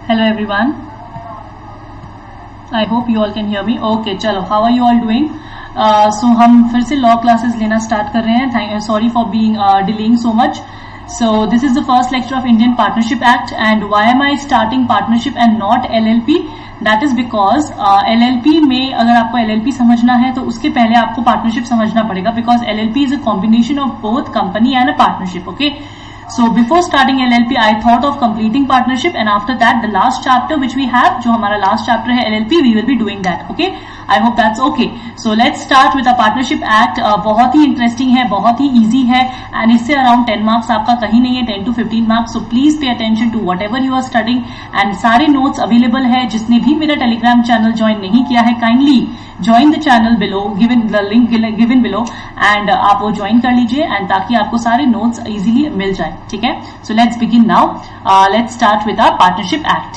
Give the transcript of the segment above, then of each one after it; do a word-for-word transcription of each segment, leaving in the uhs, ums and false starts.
Hello everyone. I hope you all can hear me. Okay, चलो, how are you all doing? Uh, so हम फिर से law classes लेना start कर रहे हैं. Thank sorry for being uh, delaying so much. So this is the first lecture of Indian Partnership Act, and why am I starting partnership and not L L P? That is because uh, L L P में अगर आपको L L P समझना है तो उसके पहले आपको partnership समझना पड़ेगा, because L L P is a combination of both company and a partnership. Okay. So before starting L L P, I thought of completing partnership, and after that, the last chapter which we have, जो हमारा last chapter है L L P, we will be doing that. Okay, I hope that's okay. So let's start with the Partnership Act. uh, बहुत ही interesting है, बहुत ही easy है, and इससे around ten marks आपका कहीं नहीं है, ten to fifteen marks. So please pay attention to whatever you are studying, and सारे notes available है. जिसने भी मेरा Telegram channel join नहीं किया है, kindly join the channel below, given the link given below, and uh, आप वो ज्वाइन कर लीजिए, and ताकि आपको सारे नोट्स इजीली मिल जाए. ठीक है, so let's begin now. Let's start with our partnership act.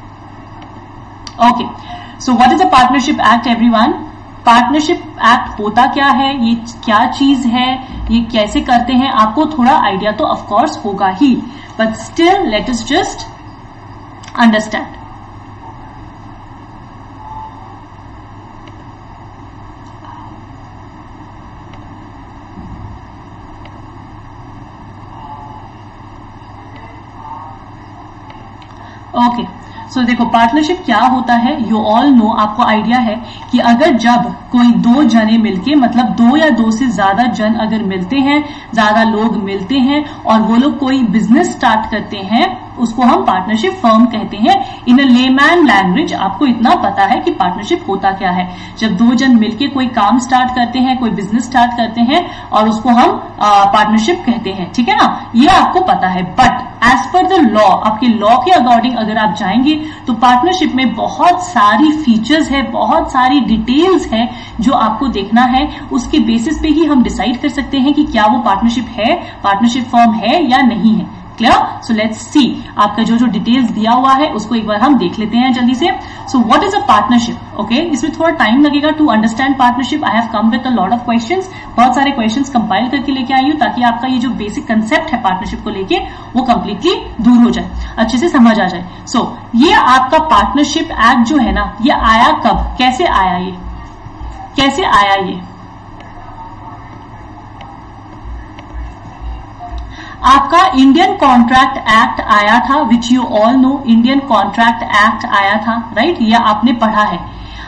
Okay, so what is a partnership act everyone? Partnership act होता क्या है, ये क्या चीज है, ये कैसे करते हैं, आपको थोड़ा आइडिया तो ऑफ कोर्स होगा ही, but still let us just understand. Okay, so देखो पार्टनरशिप क्या होता है. यू ऑल नो, आपको आइडिया है कि अगर जब कोई दो जने मिलके, मतलब दो या दो से ज्यादा जन अगर मिलते हैं, ज्यादा लोग मिलते हैं और वो लोग कोई बिजनेस स्टार्ट करते हैं, उसको हम पार्टनरशिप फर्म कहते हैं. इन अ लेमैन लैंग्वेज आपको इतना पता है कि पार्टनरशिप होता क्या है. जब दो जन मिलके कोई काम स्टार्ट करते हैं, कोई बिजनेस स्टार्ट करते हैं, और उसको हम पार्टनरशिप कहते हैं. ठीक है ना, ये आपको पता है. But as per the law, आपके लॉ के अकॉर्डिंग अगर आप जाएंगे तो पार्टनरशिप में बहुत सारी फीचर्स है, बहुत सारी डिटेल्स है जो आपको देखना है. उसके बेसिस पे ही हम डिसाइड कर सकते हैं कि क्या वो पार्टनरशिप है, पार्टनरशिप फर्म है या नहीं है. क्लियर? So let's see. आपका जो जो डिटेल्स दिया हुआ है उसको एक बार हम देख लेते हैं जल्दी से. So what is a partnership? Okay, इसमें थोड़ा टाइम लगेगा to understand partnership. I have come with a lot of questions. बहुत सारे क्वेश्चंस कंपाइल करके लेके आई हूं ताकि आपका ये जो बेसिक कंसेप्ट है पार्टनरशिप को लेके वो कंप्लीटली दूर हो जाए, अच्छे से समझ आ जाए. सो so, ये आपका पार्टनरशिप एक्ट जो है ना, ये आया कब, कैसे आया, ये कैसे आया, ये आपका इंडियन कॉन्ट्रैक्ट एक्ट आया था, which you all know. Indian contract act आया था, राइट, ये आपने पढ़ा है.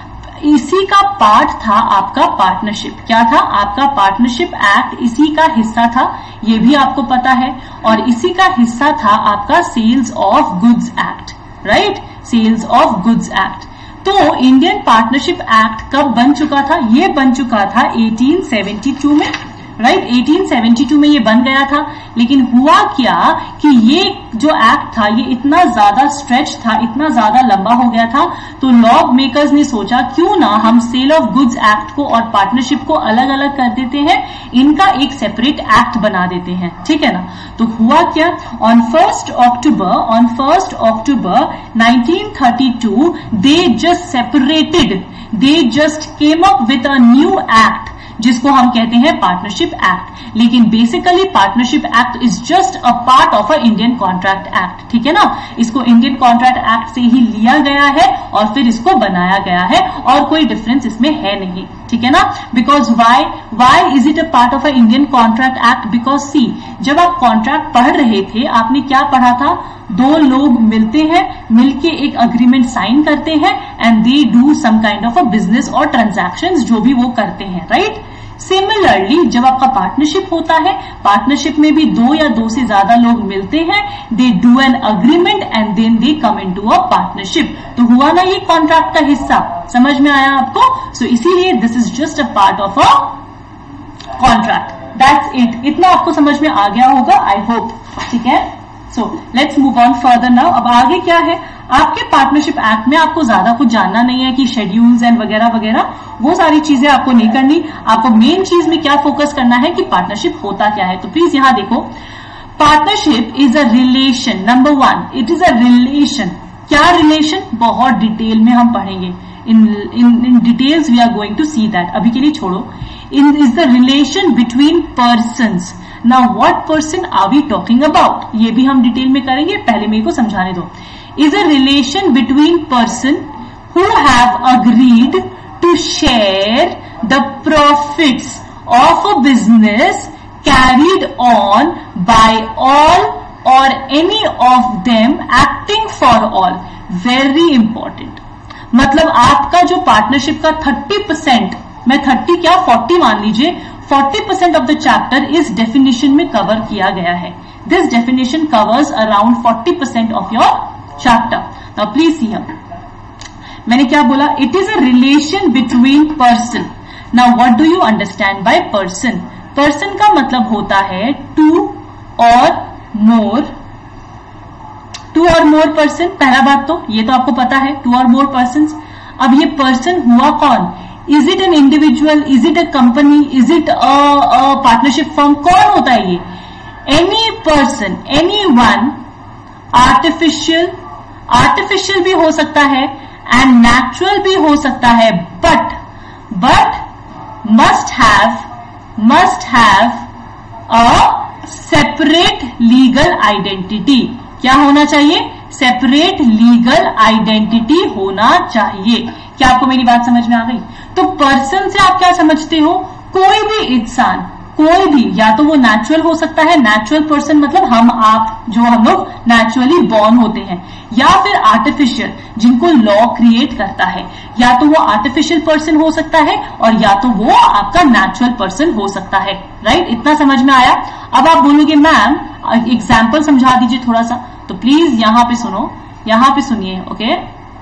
इसी का पार्ट था आपका पार्टनरशिप. क्या था आपका पार्टनरशिप एक्ट? इसी का हिस्सा था, ये भी आपको पता है. और इसी का हिस्सा था आपका sales of goods act, right, sales of goods act. तो इंडियन पार्टनरशिप एक्ट कब बन चुका था? ये बन चुका था अठारह सौ बहत्तर में, राइट, अठारह सौ बहत्तर में ये बन गया था. लेकिन हुआ क्या कि ये जो एक्ट था ये इतना ज्यादा स्ट्रेच था, इतना ज्यादा लंबा हो गया था, तो लॉ मेकर्स ने सोचा क्यों ना हम सेल ऑफ गुड्स एक्ट को और पार्टनरशिप को अलग अलग कर देते हैं, इनका एक सेपरेट एक्ट बना देते हैं. ठीक है ना. तो हुआ क्या, on first October on first October nineteen thirty two they just separated, they just came up with a new act जिसको हम कहते हैं पार्टनरशिप एक्ट. लेकिन basically partnership act is just a part of a Indian contract act. ठीक है ना, इसको Indian contract act से ही लिया गया है और फिर इसको बनाया गया है, और कोई डिफरेंस इसमें है नहीं. ठीक है ना. Because why why is it a part of a Indian contract act? Because see, जब आप कॉन्ट्रैक्ट पढ़ रहे थे आपने क्या पढ़ा था? दो लोग मिलते हैं, मिलके एक अग्रीमेंट साइन करते हैं, and they do some kind of a business और ट्रांजैक्शंस, जो भी वो करते हैं, राइट. सिमिलरली जब आपका पार्टनरशिप होता है, पार्टनरशिप में भी दो या दो से ज्यादा लोग मिलते हैं, they do an agreement and then they come into a partnership. तो हुआ ना ये कॉन्ट्रैक्ट का हिस्सा, समझ में आया आपको? सो so, इसीलिए this is just a part of a contract. That's it. इतना आपको समझ में आ गया होगा, आई होप. ठीक है. So let's move on further now. अब आगे क्या है आपके पार्टनरशिप एक्ट में? आपको ज्यादा कुछ जानना नहीं है कि शेड्यूल्स एंड वगैरह वगैरह, वो सारी चीजें आपको नहीं करनी. आपको मेन चीज में क्या फोकस करना है कि पार्टनरशिप होता क्या है. तो प्लीज यहां देखो, partnership is a relation. Number one, it is a relation. क्या रिलेशन? बहुत डिटेल में हम पढ़ेंगे. In in in details we are going to see that. अभी के लिए छोड़ो. In is the relation between persons. Now what person are we talking about, ये भी हम डिटेल में करेंगे, पहले मेरे को समझाने दो. Is a relation between person who have agreed to share the profits of a business carried on by all or any of them acting for all. Very important. मतलब आपका जो पार्टनरशिप का थर्टी परसेंट, मैं thirty क्या forty मान लीजिए, forty percent of the chapter इस definition में कवर किया गया है. This definition covers around forty percent of your chapter. Now please see here, मैंने क्या बोला, it is a relation between person. Now what do you understand by person? Person का मतलब होता है टू और मोर, टू और मोर पर्सन. पहला बात तो ये तो आपको पता है, टू और मोर पर्सन. अब ये पर्सन हुआ कौन? Is it an individual, is it a company, is it a partnership firm? कौन होता है ये? Any person, any one. Artificial, artificial भी हो सकता है एंड नेचुरल भी हो सकता है, but but must have must have a separate legal identity. क्या होना चाहिए? सेपरेट लीगल आइडेंटिटी होना चाहिए. क्या आपको मेरी बात समझ में आ गई? तो पर्सन से आप क्या समझते हो? कोई भी इंसान, कोई भी, या तो वो नेचुरल हो सकता है, नेचुरल पर्सन मतलब हम आप जो हम लोग नेचुरली बॉर्न होते हैं, या फिर आर्टिफिशियल जिनको लॉ क्रिएट करता है, या तो वो आर्टिफिशियल पर्सन हो सकता है और या तो वो आपका नेचुरल पर्सन हो सकता है. राइट, इतना समझ में आया? अब आप बोलोगे मैम एग्जाम्पल समझा दीजिए थोड़ा सा, तो प्लीज यहां पे सुनो, यहां पे सुनिए. Okay,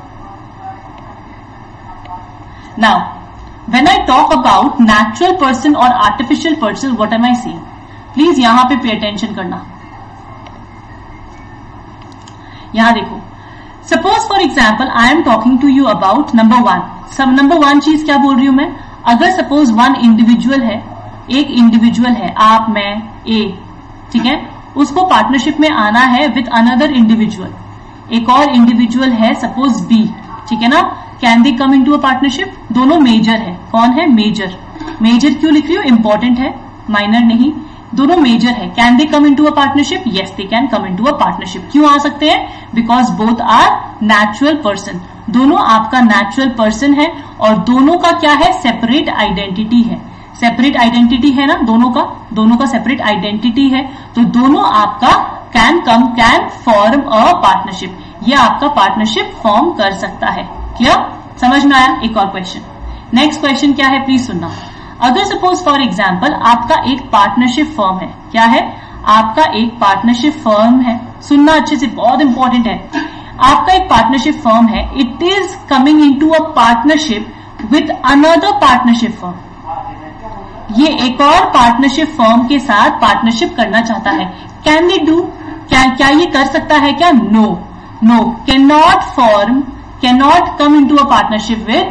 now when I talk about natural person or artificial person, what am I saying? Please यहां पे pay attention करना. यहां देखो, suppose for example I am talking to you about number one. सब number one चीज क्या बोल रही हूं मैं? अगर suppose one individual है, एक individual है, आप, मैं, A, ठीक है, उसको पार्टनरशिप में आना है with another individual. एक और इंडिविजुअल है suppose B, ठीक है ना? Can they come into a partnership? दोनों मेजर है. कौन है? मेजर. मेजर क्यों लिख रही हूं? इंपॉर्टेंट है, माइनर नहीं. दोनों मेजर है. Can they come into a partnership? Yes, they can come into a partnership. क्यों आ सकते हैं? Because both are natural person. दोनों आपका नेचुरल पर्सन है और दोनों का क्या है? सेपरेट आइडेंटिटी है. सेपरेट आइडेंटिटी है ना दोनों का, दोनों का सेपरेट आइडेंटिटी है, तो दोनों आपका can come, can form a partnership. ये आपका पार्टनरशिप फॉर्म कर सकता है. क्लियर? समझ में आया? एक और क्वेश्चन. नेक्स्ट क्वेश्चन क्या है, प्लीज सुनना. अगर सपोज फॉर एग्जांपल आपका एक पार्टनरशिप फर्म है. क्या है? आपका एक पार्टनरशिप फर्म है. सुनना अच्छे से, बहुत इंपॉर्टेंट है. आपका एक पार्टनरशिप फर्म है. It is coming into a partnership with another partnership firm. ये एक और पार्टनरशिप फर्म के साथ पार्टनरशिप करना चाहता है. Can they do? क्या क्या ये कर सकता है क्या? No, no, can not form, cannot come into a partnership with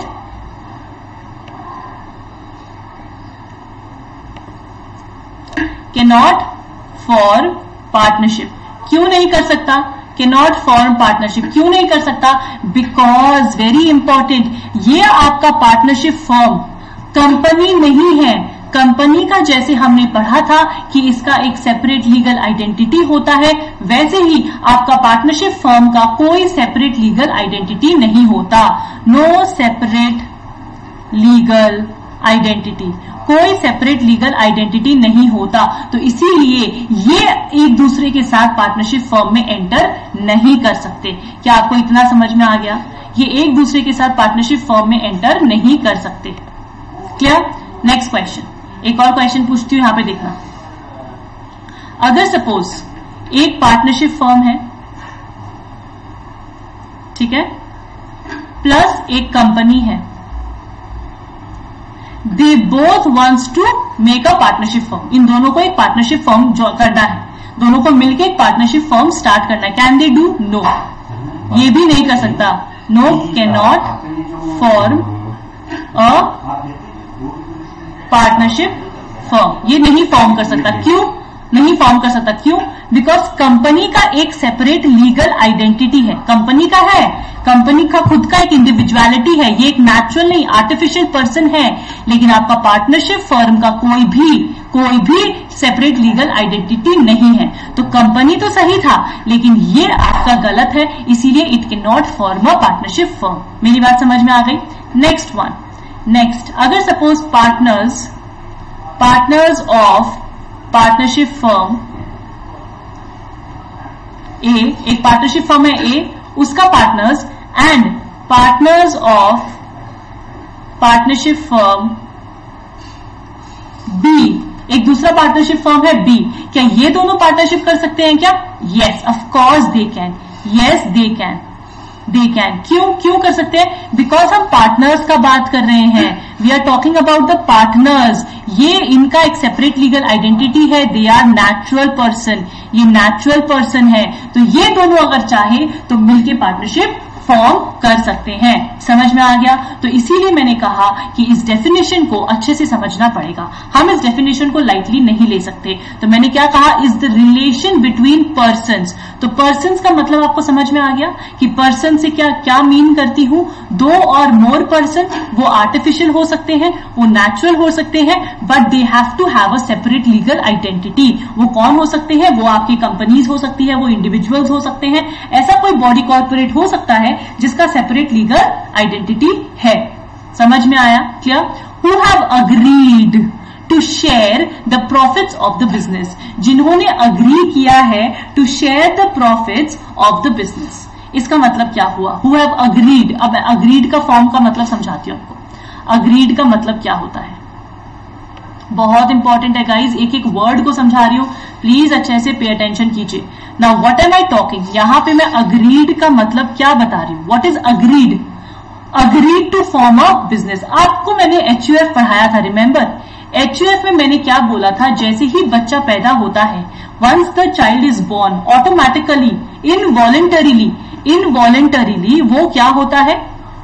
cannot form partnership. क्यों नहीं कर सकता? cannot form partnership क्यों नहीं कर सकता? because very important, ये आपका पार्टनरशिप फर्म कंपनी नहीं है. कंपनी का जैसे हमने पढ़ा था कि इसका एक सेपरेट लीगल आइडेंटिटी होता है, वैसे ही आपका पार्टनरशिप फर्म का कोई सेपरेट लीगल आइडेंटिटी नहीं होता. नो सेपरेट लीगल आइडेंटिटी, कोई सेपरेट लीगल आइडेंटिटी नहीं होता. तो इसीलिए ये एक दूसरे के साथ पार्टनरशिप फर्म में एंटर नहीं कर सकते. क्या आपको इतना समझ में आ गया? ये एक दूसरे के साथ पार्टनरशिप फर्म में एंटर नहीं कर सकते. क्लियर? नेक्स्ट क्वेश्चन, एक और क्वेश्चन पूछती हूं, यहां पे देखना. अगर सपोज एक पार्टनरशिप फर्म है, ठीक है, प्लस एक कंपनी है. They both wants to make a partnership firm. इन दोनों को एक पार्टनरशिप फर्म करना है, दोनों को मिलकर एक पार्टनरशिप फर्म स्टार्ट करना है. Can they do? नो, ये भी नहीं कर सकता. No, can not form a partnership firm. ये नहीं फॉर्म कर सकता. क्यों? नहीं फॉर्म कर सकता। क्यों? बिकॉज कंपनी का एक सेपरेट लीगल आइडेंटिटी है, कंपनी का है, कंपनी का खुद का एक इंडिविजुअलिटी है, ये एक नेचुरल नहीं आर्टिफिशियल पर्सन है। लेकिन आपका पार्टनरशिप फर्म का कोई भी कोई भी सेपरेट लीगल आइडेंटिटी नहीं है। तो कंपनी तो सही था, लेकिन ये आपका गलत है, इसीलिए it can not form a partnership firm. मेरी बात समझ में आ गई? नेक्स्ट वन, नेक्स्ट अगर suppose partners partners of partnership firm A, एक पार्टनरशिप फर्म है ए, उसका partners and partners of partnership firm B, एक दूसरा पार्टनरशिप फर्म है बी, क्या ये दोनों पार्टनरशिप कर सकते हैं क्या? Yes, of course they can, yes they can, they can. क्यों क्यों कर सकते हैं? बिकॉज हम पार्टनर्स का बात कर रहे हैं, we are talking about the partners. ये इनका एक सेपरेट लीगल आइडेंटिटी है, दे आर नेचुरल पर्सन, ये नेचुरल पर्सन है। तो ये दोनों अगर चाहे तो मिलके पार्टनरशिप फॉर्म कर सकते हैं। समझ में आ गया? तो इसीलिए मैंने कहा कि इस डेफिनेशन को अच्छे से समझना पड़ेगा, हम इस डेफिनेशन को लाइटली नहीं ले सकते। तो मैंने क्या कहा? Is the relation between persons. तो पर्सन्स का मतलब आपको समझ में आ गया कि पर्सन से क्या क्या मीन करती हूं? दो और मोर पर्सन, वो आर्टिफिशियल हो सकते हैं, वो नेचुरल हो सकते हैं, but they have to have a separate legal identity. वो कौन हो सकते हैं? वो आपकी कंपनीज हो सकती है, वो इंडिविजुअल्स हो सकते हैं, ऐसा कोई बॉडी कॉर्पोरेट हो सकता है जिसका सेपरेट लीगल आइडेंटिटी है। समझ में आया? Clear? Who have agreed to share the profits of the business, जिन्होंने अग्री किया है to share the profits of the business. इसका मतलब क्या हुआ? Who have agreed. अब अग्रीड का फॉर्म का मतलब समझाती हूं आपको। अग्रीड का मतलब क्या होता है? बहुत इंपॉर्टेंट है गाइज, एक एक वर्ड को समझा रही हूं, प्लीज अच्छे से पे अटेंशन कीजिए। Now what am I talking? यहां पे मैं अग्रीड का मतलब क्या बता रही हूं? What is agreed? Agreed to form a business. आपको मैंने एचयूएफ पढ़ाया था, रिमेंबर? एचयूएफ में मैंने क्या बोला था? जैसे ही बच्चा पैदा होता है, once the child is born, automatically involuntarily involuntarily वो क्या होता है?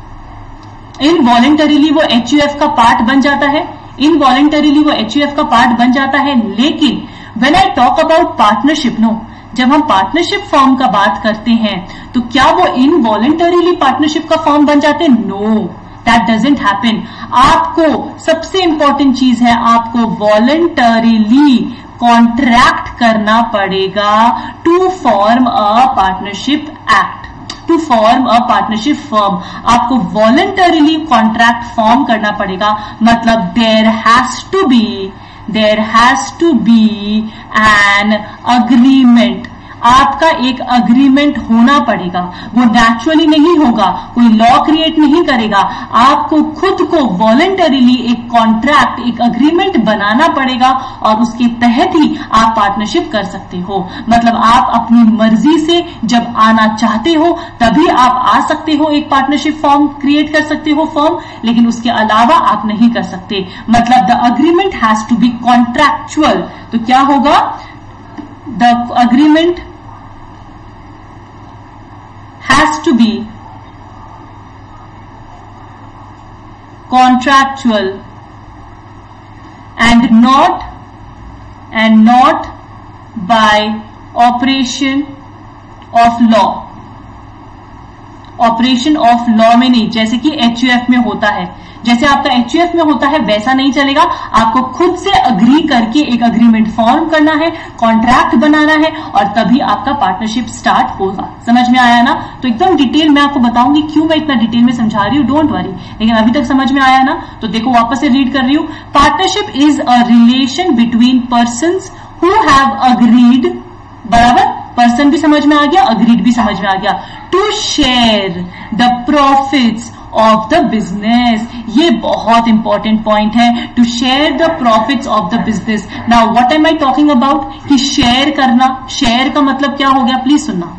इनवॉलेंटरीली वो एचयूएफ का पार्ट बन जाता है, इनवॉलेंटरीली वो एचयूएफ का पार्ट बन जाता है। लेकिन when I talk about partnership, no, जब हम पार्टनरशिप फॉर्म का बात करते हैं तो क्या वो इनवॉलेंटरीली पार्टनरशिप का फॉर्म बन जाते हैं? No, that doesn't happen. आपको सबसे इंपॉर्टेंट चीज है, आपको वॉलंटरीली कॉन्ट्रैक्ट करना पड़ेगा to form a partnership act, to form a partnership firm. आपको वॉलंटरीली कॉन्ट्रैक्ट फॉर्म करना पड़ेगा, मतलब there has to be there has to be an agreement. आपका एक अग्रीमेंट होना पड़ेगा, वो नेचुरली नहीं होगा, कोई लॉ क्रिएट नहीं करेगा, आपको खुद को वॉलंटरीली एक कॉन्ट्रैक्ट, एक अग्रीमेंट बनाना पड़ेगा और उसके तहत ही आप पार्टनरशिप कर सकते हो। मतलब आप अपनी मर्जी से जब आना चाहते हो तभी आप आ सकते हो, एक पार्टनरशिप फॉर्म क्रिएट कर सकते हो फॉर्म, लेकिन उसके अलावा आप नहीं कर सकते। मतलब the agreement has to be contractual. तो क्या होगा? The agreement has to be contractual and not and not by operation of law। Operation of law में नहीं, जैसे कि एचयूएफ में होता है, जैसे आपका एचयूएफ में होता है वैसा नहीं चलेगा। आपको खुद से अग्री करके एक अग्रीमेंट फॉर्म करना है, कॉन्ट्रैक्ट बनाना है और तभी आपका पार्टनरशिप स्टार्ट होगा। समझ में आया ना? तो एकदम डिटेल मैं आपको बताऊंगी क्यों मैं इतना डिटेल में समझा रही हूं, डोंट वरी। लेकिन अभी तक समझ में आया ना? तो देखो वापस से रीड कर रही हूं। Partnership is a relation between persons who have agreed, बराबर, पर्सन भी समझ में आ गया, अग्रीड भी समझ में आ गया, to share the profits of the business. ये बहुत इंपॉर्टेंट पॉइंट है, to share the profits of the business. Now what am I talking about? कि शेयर करना, शेयर का मतलब क्या हो गया? प्लीज सुनना,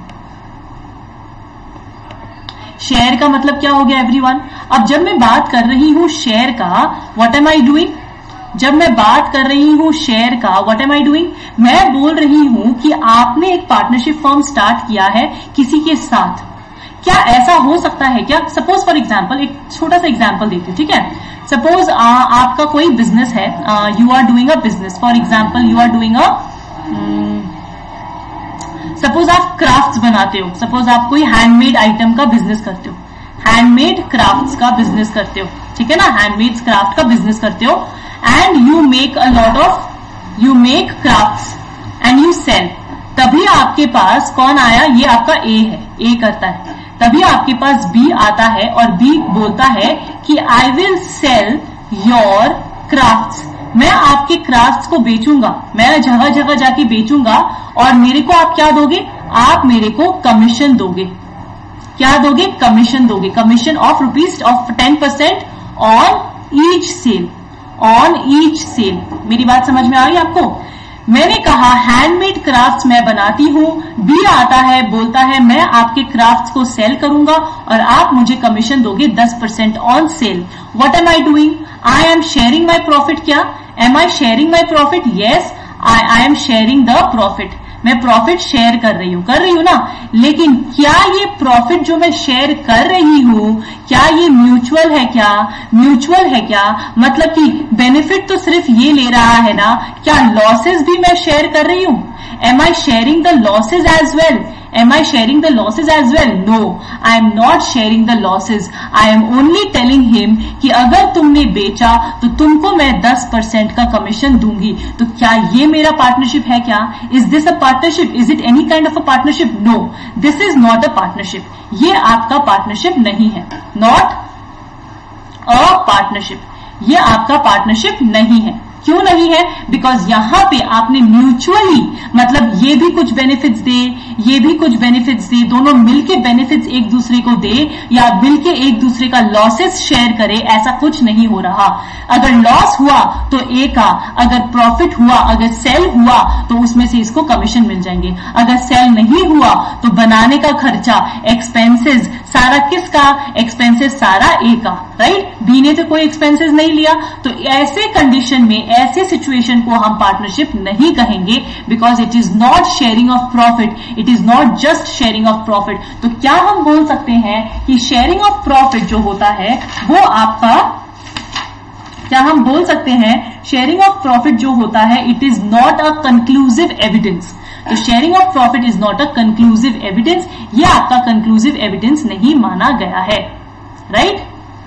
शेयर का मतलब क्या हो गया एवरीवन? अब जब मैं बात कर रही हूं शेयर का, व्हाट एम आई डूइंग? जब मैं बात कर रही हूं शेयर का, व्हाट एम आई डूइंग? मैं बोल रही हूं कि आपने एक पार्टनरशिप फॉर्म स्टार्ट किया है किसी के साथ। क्या ऐसा हो सकता है क्या? सपोज फॉर एग्जाम्पल, एक छोटा सा एग्जाम्पल देती हूँ, ठीक है? सपोज आपका कोई बिजनेस है, you are doing a business, for example you are doing a suppose आप क्राफ्ट्स बनाते हो, सपोज आप कोई हैंडमेड आइटम का बिजनेस करते हो, हैंडमेड क्राफ्ट्स का बिजनेस करते हो, ठीक है ना, हैंडमेड क्राफ्ट का बिजनेस करते हो, and you make a lot of, you make crafts and you sell. तभी आपके पास कौन आया, ये आपका ए है, ए करता है, तभी आपके पास बी आता है और बी बोलता है कि I will sell your crafts, मैं आपके क्राफ्ट्स को बेचूंगा, मैं जगह जगह जाके बेचूंगा और मेरे को आप क्या दोगे, आप मेरे को कमीशन दोगे। क्या दोगे, कमीशन दोगे, commission of rupees of ten percent on each sale, on each sale. मेरी बात समझ में आ गई आपको? मैंने कहा हैंडमेड क्राफ्ट्स मैं बनाती हूं, बी आता है बोलता है मैं आपके क्राफ्ट्स को सेल करूंगा और आप मुझे कमीशन दोगे ten percent on sale. What am I doing, I am sharing my profit. क्या am I sharing my profit? Yes, I I am sharing the profit, मैं प्रॉफिट शेयर कर रही हूं, कर रही हूं ना। लेकिन क्या ये प्रॉफिट जो मैं शेयर कर रही हूं, क्या ये म्यूचुअल है? क्या म्यूचुअल है? क्या मतलब कि बेनिफिट तो सिर्फ ये ले रहा है ना, क्या लॉसेस भी मैं शेयर कर रही हूं? Am I sharing the losses as well? Am I sharing the losses as well? No, I am not sharing the losses. I am only telling him कि अगर तुमने बेचा तो तुमको मैं टेन परसेंट का कमीशन दूंगी। तो क्या ये मेरा पार्टनरशिप है? क्या is this a partnership? Is it any kind of a partnership? No, this is not a partnership. ये आपका पार्टनरशिप नहीं है, नॉट अ पार्टनरशिप, ये आपका पार्टनरशिप नहीं है। क्यों नहीं है? बिकॉज यहां पे आपने म्यूचुअली, मतलब ये भी कुछ बेनिफिट्स दे, ये भी कुछ बेनिफिट्स दे, दोनों मिलके बेनिफिट्स एक दूसरे को दे या मिलके एक दूसरे का लॉसेस शेयर करे, ऐसा कुछ नहीं हो रहा। अगर लॉस हुआ तो ए का, अगर प्रॉफिट हुआ, अगर सेल हुआ तो उसमें से इसको कमीशन मिल जाएंगे। अगर सेल नहीं हुआ तो बनाने का खर्चा, एक्सपेंसेस सारा किसका? एक्सपेंसेस सारा ए का, राइट? बी ने तो कोई एक्सपेंसेस नहीं लिया। तो ऐसे कंडीशन में, ऐसे सिचुएशन को हम पार्टनरशिप नहीं कहेंगे, because it is not sharing of profit, it is not just sharing of profit. तो क्या हम बोल सकते हैं कि शेयरिंग ऑफ प्रॉफिट जो होता है वो आपका, क्या हम बोल सकते हैं शेयरिंग ऑफ प्रॉफिट जो होता है it is not a conclusive evidence. तो sharing of profit is not a conclusive evidence, ये आपका कंक्लूसिव एविडेंस नहीं माना गया है, राइट?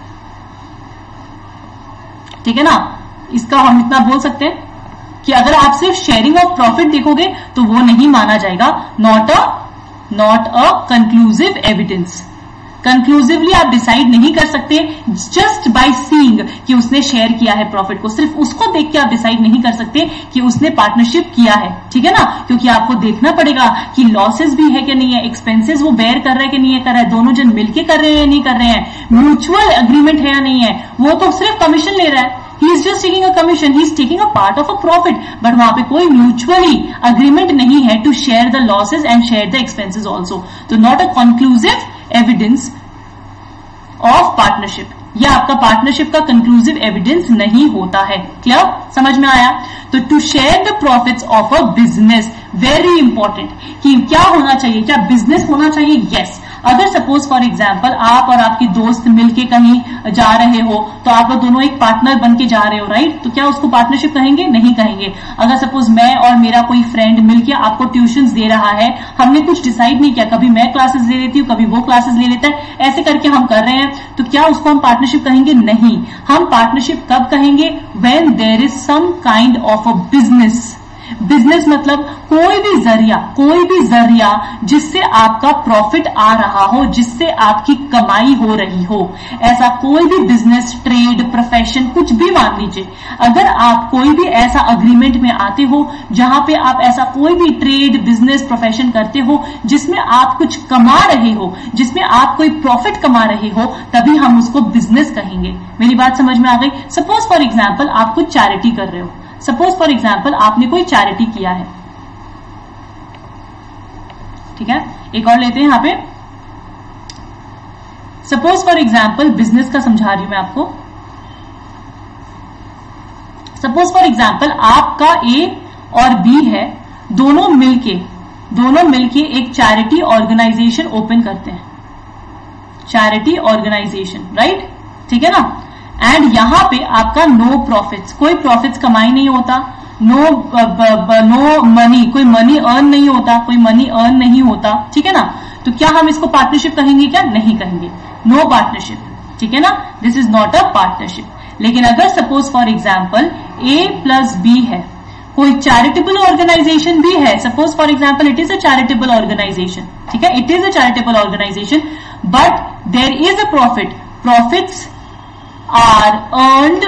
ठीक है ना? इसका हम इतना बोल सकते हैं कि अगर आप सिर्फ शेयरिंग ऑफ प्रॉफिट देखोगे तो वो नहीं माना जाएगा, not a not a conclusive evidence. Conclusively आप डिसाइड नहीं कर सकते जस्ट बाय सीइंग कि उसने शेयर किया है प्रॉफिट को, सिर्फ उसको देख के आप डिसाइड नहीं कर सकते कि उसने पार्टनरशिप किया है, ठीक है ना? क्योंकि आपको देखना पड़ेगा कि लॉसेस भी है कि नहीं है, एक्सपेंसेस वो बेयर कर रहा है कि नहीं है कर रहा है, दोनों जन मिलके कर रहे हैं या नहीं कर रहे हैं, म्यूचुअल एग्रीमेंट है या नहीं है। वो तो सिर्फ कमीशन ले रहा है, he is just taking a commission, he is taking a part of a profit, but वहां पे कोई म्यूचुअली अग्रीमेंट नहीं है to share the losses and share the expenses also. तो not a conclusive evidence of partnership, यह आपका partnership का conclusive evidence नहीं होता है। क्लियर? समझ में आया? तो to share the profits of a business, very important कि क्या होना चाहिए, क्या बिजनेस होना चाहिए? यस। अगर सपोज फॉर एग्जाम्पल आप और आपकी दोस्त मिलके कहीं जा रहे हो तो आप लोग दोनों एक पार्टनर बन के जा रहे हो, राइट? तो क्या उसको पार्टनरशिप कहेंगे? नहीं कहेंगे। अगर सपोज मैं और मेरा कोई फ्रेंड मिलके आपको ट्यूशंस दे रहा है, हमने कुछ डिसाइड नहीं किया, कभी मैं क्लासेस ले लेती हूँ, कभी वो क्लासेस ले लेता है, ऐसे करके हम कर रहे हैं, तो क्या उसको हम पार्टनरशिप कहेंगे? नहीं। हम पार्टनरशिप कब कहेंगे? When there is some kind of a business. Business मतलब कोई भी जरिया, कोई भी जरिया जिससे आपका प्रॉफिट आ रहा हो, जिससे आपकी कमाई हो रही हो, ऐसा कोई भी बिजनेस, ट्रेड, प्रोफेशन, कुछ भी मान लीजिए। अगर आप कोई भी ऐसा अग्रीमेंट में आते हो जहां पे आप ऐसा कोई भी ट्रेड, बिजनेस, प्रोफेशन करते हो जिसमें आप कुछ कमा रहे हो, जिसमें आप कोई प्रॉफिट कमा रहे हो, तभी हम उसको बिजनेस कहेंगे। मेरी बात समझ में आ गई? सपोज फॉर एग्जाम्पल आप कुछ चैरिटी कर रहे हो, सपोज फॉर एग्जाम्पल आपने कोई चैरिटी किया है, ठीक है? एक और लेते हैं यहां पे। सपोज फॉर एग्जाम्पल बिजनेस का समझा रही हूं मैं आपको। सपोज फॉर एग्जाम्पल आपका ए और बी है, दोनों मिलके दोनों मिलके एक चैरिटी ऑर्गेनाइजेशन ओपन करते हैं, चैरिटी ऑर्गेनाइजेशन, राइट? ठीक है ना? एंड यहां पे आपका नो प्रॉफिट्स, कोई प्रॉफिट्स कमाई नहीं होता, नो नो मनी, कोई मनी अर्न नहीं होता, कोई मनी अर्न नहीं होता, ठीक है ना, तो क्या हम इसको पार्टनरशिप कहेंगे? क्या नहीं कहेंगे, नो पार्टनरशिप, ठीक है ना, this is not a partnership. लेकिन अगर suppose for example A plus B है, कोई चैरिटेबल ऑर्गेनाइजेशन भी है, suppose for example it is a charitable organisation, ठीक है, it is a charitable organisation, but there is a profit, profits are earned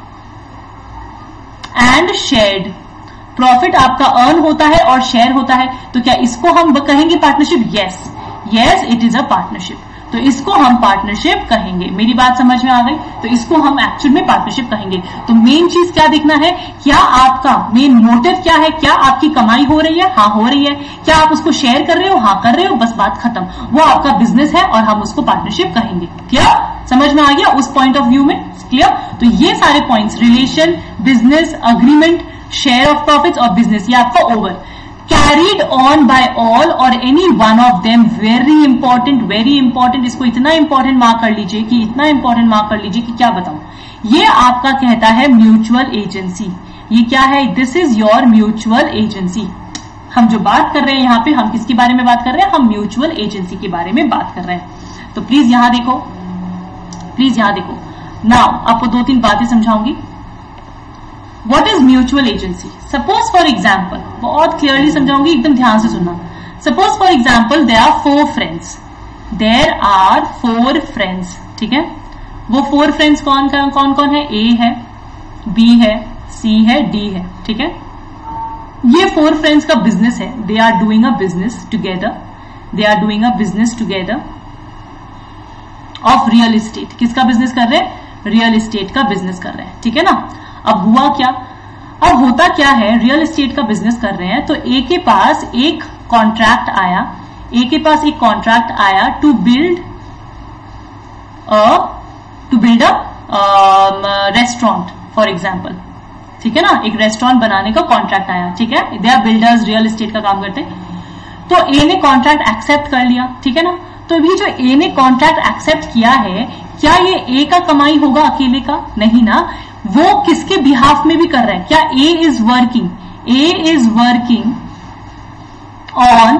and shared, profit आपका earn होता है और शेयर होता है, तो क्या इसको हम कहेंगे partnership? Yes, yes it is a partnership, तो इसको हम पार्टनरशिप कहेंगे। मेरी बात समझ में आ गई? तो इसको हम एक्चुअल में पार्टनरशिप कहेंगे। तो मेन चीज क्या देखना है, क्या आपका मेन मोटिव क्या है, क्या आपकी कमाई हो रही है? हाँ हो रही है। क्या आप उसको शेयर कर रहे हो? हाँ कर रहे हो, बस बात खत्म, वो आपका बिजनेस है और हम उसको पार्टनरशिप कहेंगे। क्लियर? समझ में आ गया उस पॉइंट ऑफ व्यू में? क्लियर? तो ये सारे points, relation, business, agreement, share of profits और बिजनेस, ये आपका over, carried on by all और any one of them, very important, very important, इसको इतना इंपॉर्टेंट मार्क कर लीजिए कि इतना इंपॉर्टेंट मार्क कर लीजिए कि क्या बताऊं, ये आपका कहता है म्यूचुअल एजेंसी। ये क्या है? This is your mutual agency. हम जो बात कर रहे हैं यहां पे, हम किसके बारे में बात कर रहे हैं? हम म्यूचुअल एजेंसी के बारे में बात कर रहे हैं। तो प्लीज यहां देखो, प्लीज यहां देखो। नाउ आपको दो तीन बातें समझाऊंगी। What is mutual agency? Suppose for example, बहुत क्लियरली समझाऊंगी, एकदम ध्यान से सुनना। Suppose for example there are four friends. There are four friends. ठीक है? वो four friends कौन कौन कौन है? A है, B है, C है, D है। ठीक है? ये four friends का बिजनेस है। They are doing a business together. They are doing a business together of real estate. किसका बिजनेस कर रहे हैं? रियल एस्टेट का बिजनेस कर रहे हैं। ठीक है ना? अब हुआ क्या? अब होता क्या है, रियल एस्टेट का बिजनेस कर रहे हैं तो ए के पास एक कॉन्ट्रैक्ट आया, ए के पास एक कॉन्ट्रैक्ट आया to build a to build a restaurant for example. ठीक है ना? एक रेस्टोरेंट बनाने का कॉन्ट्रैक्ट आया। ठीक है? They are builders, real estate का काम करते हैं। तो ए ने कॉन्ट्रैक्ट एक्सेप्ट कर लिया। ठीक है ना? तो ये जो ए ने कॉन्ट्रैक्ट एक्सेप्ट किया है, क्या ये ए का कमाई होगा अकेले का? नहीं ना, वो किसके बिहाफ में भी कर रहा है? क्या A is working, A is working on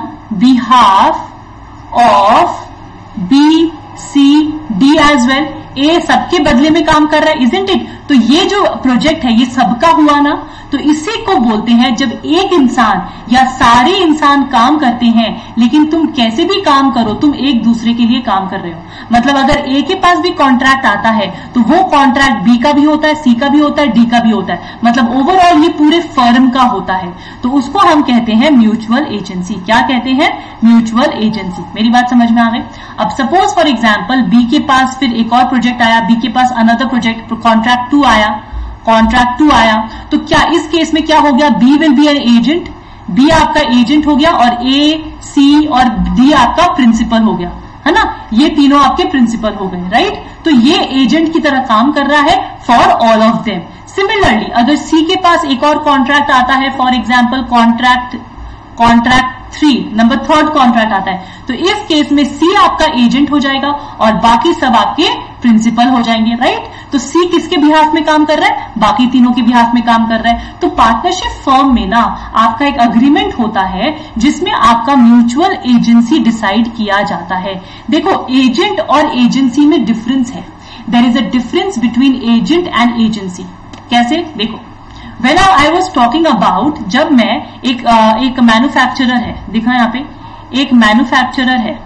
behalf of B C D as well. A सबके बदले में काम कर रहा है, इजंट इट? तो ये जो प्रोजेक्ट है ये सबका हुआ ना, तो इसी को बोलते हैं जब एक इंसान या सारे इंसान काम करते हैं, लेकिन तुम कैसे भी काम करो, तुम एक दूसरे के लिए काम कर रहे हो। मतलब अगर ए के पास भी कॉन्ट्रैक्ट आता है तो वो कॉन्ट्रैक्ट बी का भी होता है, सी का भी होता है, डी का भी होता है, मतलब ओवरऑल ये पूरे फर्म का होता है। तो उसको हम कहते हैं म्यूचुअल एजेंसी। क्या कहते हैं? Mutual agency. मेरी बात समझ में आ गई? अब सपोज फॉर एग्जाम्पल बी के पास फिर एक और प्रोजेक्ट आया, बी के पास अनदर प्रोजेक्ट, कॉन्ट्रैक्ट टू आया, कॉन्ट्रैक्ट टू आया, तो क्या इस केस में क्या हो गया? B will be an agent, B आपका एजेंट हो गया और ए, सी और डी आपका प्रिंसिपल हो गया, है ना? ये तीनों आपके प्रिंसिपल हो गए, राइट? तो ये एजेंट की तरह काम कर रहा है for all of them. Similarly अगर सी के पास एक और कॉन्ट्रैक्ट आता है, for example contract contract three, number third contract आता है, तो इस केस में सी आपका एजेंट हो जाएगा और बाकी सब आपके प्रिंसिपल हो जाएंगे, राइट? तो सी किसके बिहाफ में काम कर रहा है? बाकी तीनों के बिहाफ में काम कर रहा है। तो पार्टनरशिप फर्म में ना आपका एक अग्रीमेंट होता है जिसमें आपका म्यूचुअल एजेंसी डिसाइड किया जाता है। देखो, एजेंट और एजेंसी में डिफरेंस है। There is a difference between agent and agency. कैसे? देखो, When I was talking about, जब मैं एक एक मैन्युफैक्चरर है, देखा यहाँ पे एक मैन्युफैक्चरर है,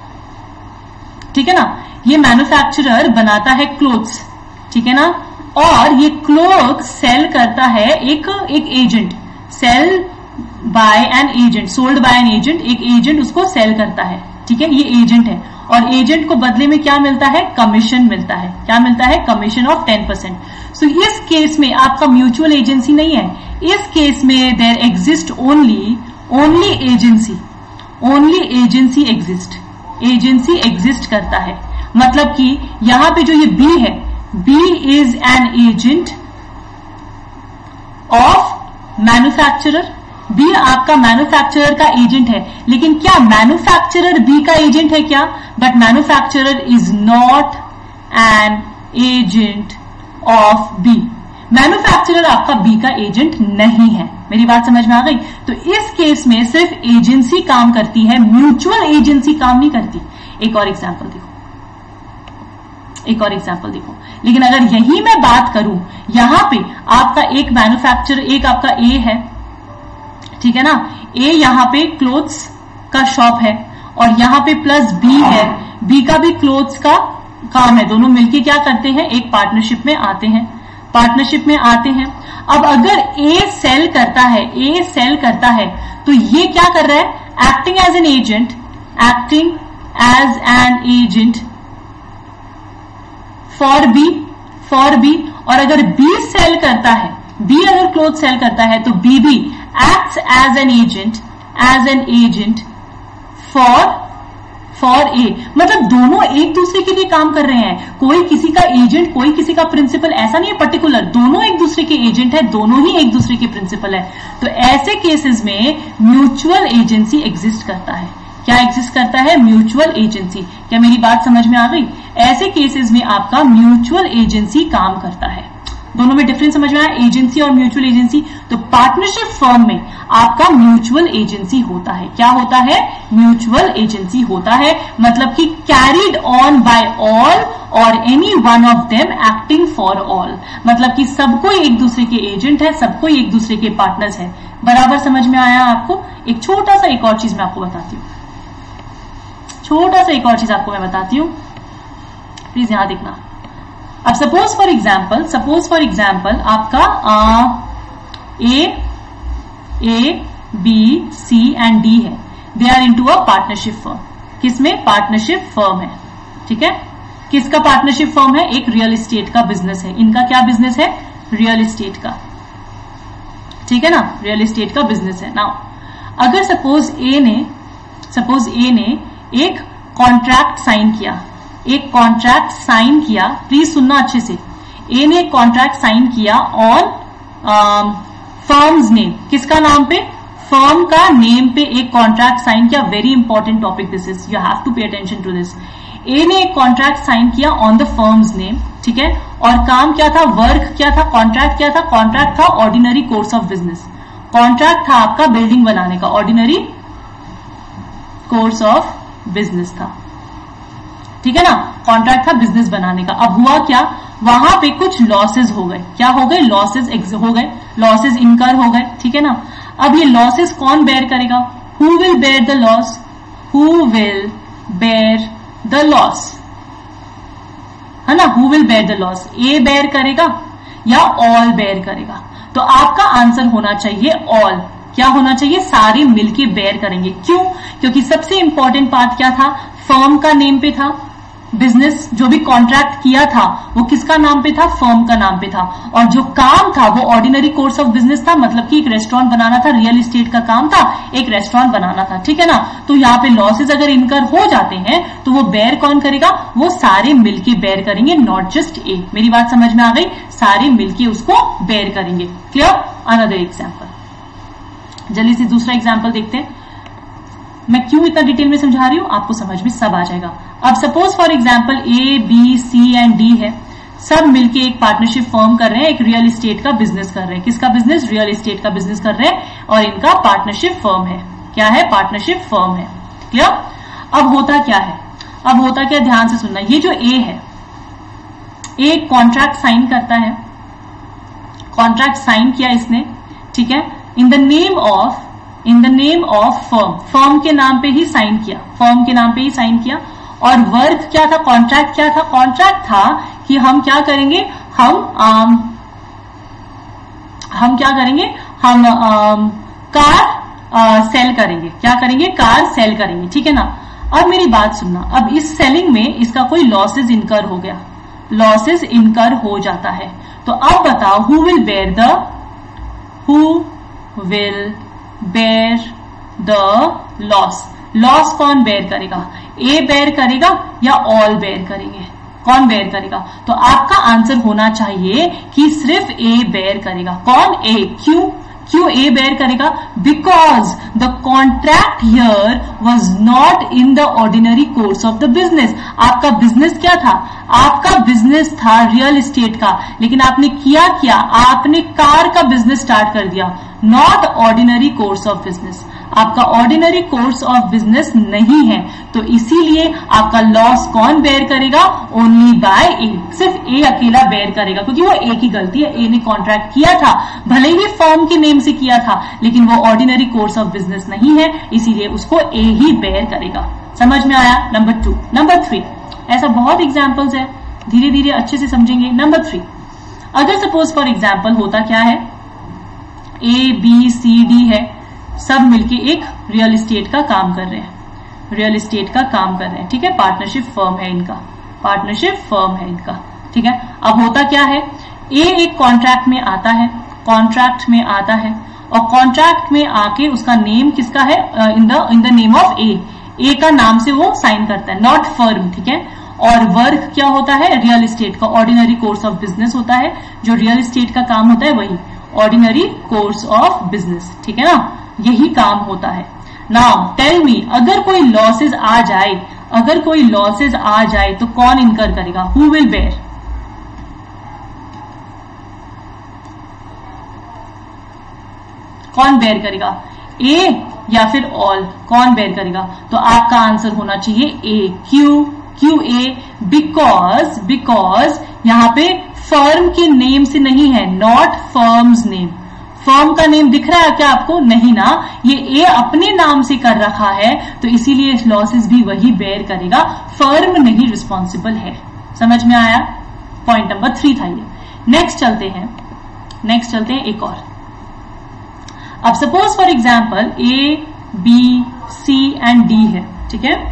ठीक है ना? ये मैन्युफैक्चरर बनाता है क्लोथ्स, ठीक है ना? और ये क्लोथ सेल करता है एक एक agent, sale by an agent, sold by an agent, एक एजेंट उसको सेल करता है, ठीक है? ये एजेंट है और एजेंट को बदले में क्या मिलता है? कमीशन मिलता है। क्या मिलता है? Commission of ten percent. So इस केस में आपका म्यूचुअल एजेंसी नहीं है। इस केस में there exist only only agency, only agency exist, agency exist करता है। मतलब कि यहां पे जो ये बी है, B is an agent of manufacturer, B आपका मैन्युफैक्चरर का एजेंट है। लेकिन क्या मैन्युफैक्चरर बी का एजेंट है क्या? But manufacturer is not an agent of B. Manufacturer आपका बी का एजेंट नहीं है। मेरी बात समझ में आ गई? तो इस केस में सिर्फ एजेंसी काम करती है, म्यूचुअल एजेंसी काम नहीं करती। एक और एग्जांपल देखो, एक और एग्जांपल देखो। लेकिन अगर यही मैं बात करूं, यहां पे आपका एक मैन्युफैक्चरर, एक आपका ए है, ठीक है ना, ए यहां पे क्लोथ्स का शॉप है और यहां पे प्लस बी है, बी का भी क्लोथ्स का काम है, दोनों मिलके क्या करते हैं, एक पार्टनरशिप में आते हैं, पार्टनरशिप में आते हैं। अब अगर ए सेल करता है, ए सेल करता है तो ये क्या कर रहा है, acting as an agent, acting as an agent for B, for B. और अगर बी सेल करता है, बी अगर क्लोथ सेल करता है तो बी भी acts as an agent, as an agent for for A. मतलब दोनों एक दूसरे के लिए काम कर रहे हैं, कोई किसी का एजेंट, कोई किसी का प्रिंसिपल, ऐसा नहीं है पर्टिकुलर, दोनों एक दूसरे के एजेंट है, दोनों ही एक दूसरे के प्रिंसिपल है। तो ऐसे केसेस में म्यूचुअल एजेंसी एग्जिस्ट करता है। क्या एग्जिस्ट करता है? Mutual agency. क्या मेरी बात समझ में आ गई? ऐसे केसेस में आपका म्यूचुअल एजेंसी काम करता है। दोनों में डिफरेंस समझ में आया, एजेंसी और म्यूचुअल एजेंसी? तो पार्टनरशिप फर्म में आपका म्यूचुअल एजेंसी होता है। क्या होता है? म्यूचुअल एजेंसी होता है। मतलब कि कैरिड ऑन बाय ऑल और any one of them acting for all. मतलब कि सबको एक दूसरे के एजेंट है, सबको एक दूसरे के पार्टनर्स है। बराबर समझ में आया आपको? एक छोटा सा एक और चीज मैं आपको बताती हूं, छोटा सा एक और चीज आपको मैं बताती हूं, प्लीज यहां देखना। अब suppose for example, suppose for example आपका A A B C and D है, they are into a partnership firm. किसमें? पार्टनरशिप फर्म है, ठीक है। किसका पार्टनरशिप फर्म है? एक रियल एस्टेट का बिजनेस है। इनका क्या बिजनेस है? रियल एस्टेट का, ठीक है ना, रियल एस्टेट का बिजनेस है। नाउ अगर सपोज ए ने सपोज ए ने एक कॉन्ट्रैक्ट साइन किया, एक कॉन्ट्रैक्ट साइन किया, प्लीज सुनना अच्छे से। ए ने एक कॉन्ट्रैक्ट साइन किया ऑन फर्म्स नेम। किसका नाम पे? फर्म का नेम पे एक कॉन्ट्रैक्ट साइन किया। Very important topic this is, you have to pay attention to this. A ने एक कॉन्ट्रैक्ट साइन किया ऑन द फर्म्स नेम, ठीक है। और काम क्या था? वर्क क्या था? कॉन्ट्रैक्ट क्या था? कॉन्ट्रैक्ट था ordinary course of business. Contract था आपका बिल्डिंग बनाने का, ऑर्डिनरी कोर्स ऑफ बिजनेस था, ठीक है ना। कॉन्ट्रैक्ट था बिजनेस बनाने का। अब हुआ क्या? वहां पे कुछ लॉसेस हो गए। क्या हो गए? लॉसेस हो गए, लॉसेस इनकर हो गए, ठीक है ना। अब ये लॉसेस कौन बेयर करेगा? Who will bear the loss? Who will bear the loss, है ना। Who will bear the loss? A bear करेगा या ऑल बेयर करेगा? तो आपका आंसर होना चाहिए ऑल। क्या होना चाहिए? सारे मिलके बेयर करेंगे। क्यों? क्योंकि सबसे इंपॉर्टेंट पार्ट क्या था? फर्म का नेम पे था, बिजनेस जो भी कॉन्ट्रैक्ट किया था वो किसका नाम पे था? फर्म का नाम पे था। और जो काम था वो ऑर्डिनरी कोर्स ऑफ बिजनेस था, मतलब कि एक रेस्टोरेंट बनाना था, रियल एस्टेट का काम था, एक रेस्टोरेंट बनाना था, ठीक है ना। तो यहाँ पे लॉसेस अगर इनकर हो जाते हैं तो वो बेयर कौन करेगा? वो सारे मिलके बेयर करेंगे, नॉट जस्ट ए। मेरी बात समझ में आ गई? सारे मिलके उसको बेयर करेंगे। क्लियर? अनदर एग्जाम्पल, जल्दी से दूसरा एग्जाम्पल देखते हैं। मैं क्यों इतना डिटेल में समझा रही हूं, आपको समझ में सब आ जाएगा। अब suppose for example A B C and D है, सब मिलके एक पार्टनरशिप फॉर्म कर रहे हैं, एक रियल एस्टेट का बिजनेस कर रहे हैं। किसका बिजनेस? रियल एस्टेट का बिजनेस कर रहे हैं और इनका पार्टनरशिप फर्म है। क्या है? पार्टनरशिप फर्म है। क्लियर? अब होता क्या है? अब होता क्या, ध्यान से सुनना। ये जो ए है, ए कॉन्ट्रैक्ट साइन करता है, कॉन्ट्रैक्ट साइन किया इसने, ठीक है, in the name of in the name of firm, firm के नाम पे ही साइन किया, फर्म के नाम पे ही साइन किया। और वर्क क्या था? कॉन्ट्रैक्ट क्या था? कॉन्ट्रैक्ट था कि हम क्या करेंगे, हम आम, हम क्या करेंगे, हम आम, कार आ, सेल करेंगे। क्या करेंगे? कार सेल करेंगे, ठीक है ना। अब मेरी बात सुनना, अब इस सेलिंग में इसका कोई लॉसेस इनकर हो गया, लॉसेस इनकर हो जाता है। तो अब बताओ, who will bear the who will bear the loss? Loss कौन बेयर करेगा? ए बेयर करेगा या ऑल बेयर करेंगे? कौन बेयर करेगा? तो आपका आंसर होना चाहिए कि सिर्फ ए बेयर करेगा। कौन? ए। क्यों? क्यों ए बेयर करेगा? Because the contract here was not in the ordinary course of the business. आपका बिजनेस क्या था? आपका बिजनेस था रियल एस्टेट का, लेकिन आपने किया क्या? आपने कार का बिजनेस स्टार्ट कर दिया, not ordinary course of business. आपका ऑर्डिनरी कोर्स ऑफ बिजनेस नहीं है, तो इसीलिए आपका लॉस कौन बेयर करेगा? Only by A. सिर्फ ए अकेला बेयर करेगा, क्योंकि वो ए की गलती है। ए ने कॉन्ट्रैक्ट किया था, भले ही फर्म के नेम से किया था, लेकिन वो ऑर्डिनरी कोर्स ऑफ बिजनेस नहीं है, इसीलिए उसको ए ही बेयर करेगा। समझ में आया? Number two. नंबर थ्री, ऐसा बहुत एग्जाम्पल्स है, धीरे धीरे अच्छे से समझेंगे। नंबर थ्री, अगर सपोज फॉर एग्जाम्पल होता क्या है, ए बी सी डी है, सब मिलके एक रियल एस्टेट का काम कर रहे हैं, रियल एस्टेट का काम कर रहे हैं, ठीक है। पार्टनरशिप फर्म है इनका, पार्टनरशिप फर्म है इनका, ठीक है। अब होता क्या है, ए एक कॉन्ट्रैक्ट में आता है, कॉन्ट्रैक्ट में आता है और कॉन्ट्रैक्ट में आके उसका नेम किसका है? In the in the name of A, A का नाम से वो साइन करता है, नॉट फर्म, ठीक है। और वर्क क्या होता है? रियल एस्टेट का ऑर्डिनरी कोर्स ऑफ बिजनेस होता है, जो रियल एस्टेट का काम होता है वही ऑर्डिनरी कोर्स ऑफ बिजनेस, ठीक है ना, यही काम होता है। नाउ टेल मी, अगर कोई लॉसेज आ जाए, अगर कोई लॉसेज आ जाए तो कौन इनकर करेगा? Who will bear? कौन बेयर करेगा? ए या फिर ऑल? कौन बेयर करेगा? तो आपका आंसर होना चाहिए ए। क्यों? क्यों ए? बिकॉज बिकॉज यहां पे फर्म के नेम से नहीं है, नॉट फर्म्स नेम। फर्म का नेम दिख रहा है क्या आपको? नहीं ना, ये ए अपने नाम से कर रखा है, तो इसीलिए लॉसेस भी वही बेयर करेगा, फर्म नहीं रिस्पॉन्सिबल है। समझ में आया? पॉइंट नंबर थ्री था ये। नेक्स्ट चलते हैं, नेक्स्ट चलते हैं एक और। अब suppose for example A B C and D है, ठीक है।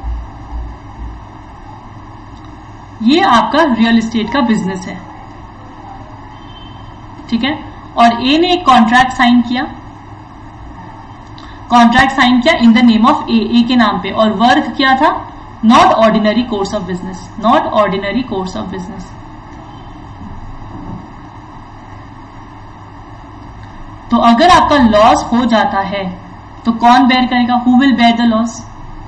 ये आपका रियल एस्टेट का बिजनेस है, ठीक है। और ए ने एक कॉन्ट्रैक्ट साइन किया, कॉन्ट्रैक्ट साइन किया in the name of A, A के नाम पे, और वर्क क्या था? Not ordinary course of business, not ordinary course of business. तो अगर आपका लॉस हो जाता है तो कौन बेयर करेगा? Who will bear the loss?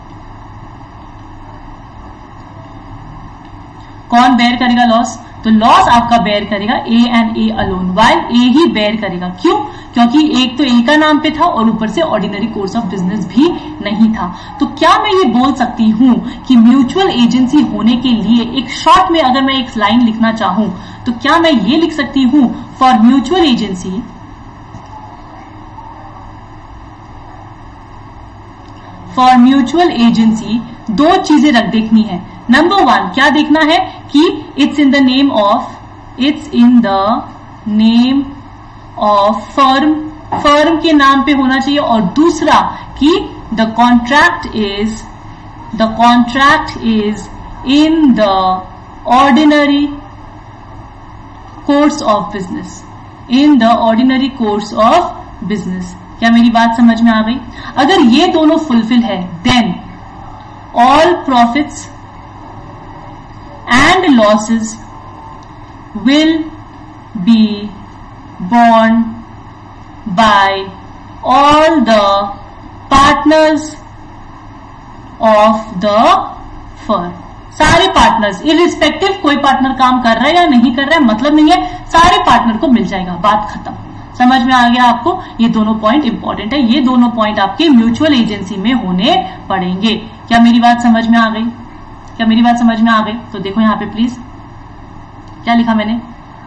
कौन बेयर करेगा लॉस? तो लॉस आपका बेयर करेगा A and A alone. Why? A ही बेयर करेगा। क्यों? क्योंकि एक तो ए का नाम पे था और ऊपर से ऑर्डिनरी कोर्स ऑफ बिजनेस भी नहीं था। तो क्या मैं ये बोल सकती हूं कि म्यूचुअल एजेंसी होने के लिए एक शॉर्ट में अगर मैं एक लाइन लिखना चाहूं तो क्या मैं ये लिख सकती हूं, for mutual agency for mutual agency दो चीजें रख देखनी है। नंबर वन, क्या देखना है कि it's in the name of, it's in the name of firm, firm के नाम पे होना चाहिए। और दूसरा कि the contract is, the contract is in the ordinary course of business, in the ordinary course of business. क्या मेरी बात समझ में आ गई? अगर ये दोनों फुलफिल है, then all profits and losses will be borne by all the partners of the firm। सारे पार्टनर्स, इरिस्पेक्टिव कोई पार्टनर काम कर रहा है या नहीं कर रहा है मतलब नहीं है, सारे पार्टनर को मिल जाएगा, बात खत्म। समझ में आ गया आपको? ये दोनों पॉइंट इंपॉर्टेंट है, ये दोनों पॉइंट आपके म्यूचुअल एजेंसी में होने पड़ेंगे। क्या मेरी बात समझ में आ गई? क्या मेरी बात समझ में आ गई? तो देखो यहां पे प्लीज क्या लिखा मैंने,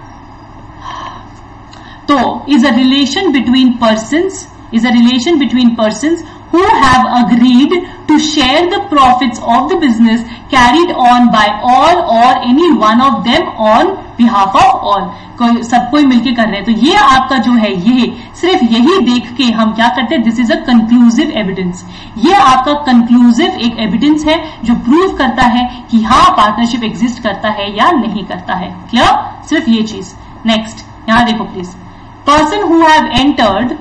तो is a relation between persons, is a relation between persons who have agreed to share the profits of the business carried on by all or any one of them on behalf of all। कोई सब कोई मिलके कर रहे हैं, तो ये आपका जो है, ये सिर्फ यही देख के हम क्या करते हैं, this is a conclusive evidence. ये आपका कंक्लूसिव एक एविडेंस है जो प्रूव करता है कि हाँ पार्टनरशिप एग्जिस्ट करता है या नहीं करता है। क्लियर? सिर्फ ये चीज। नेक्स्ट यहां देखो please, person who have entered,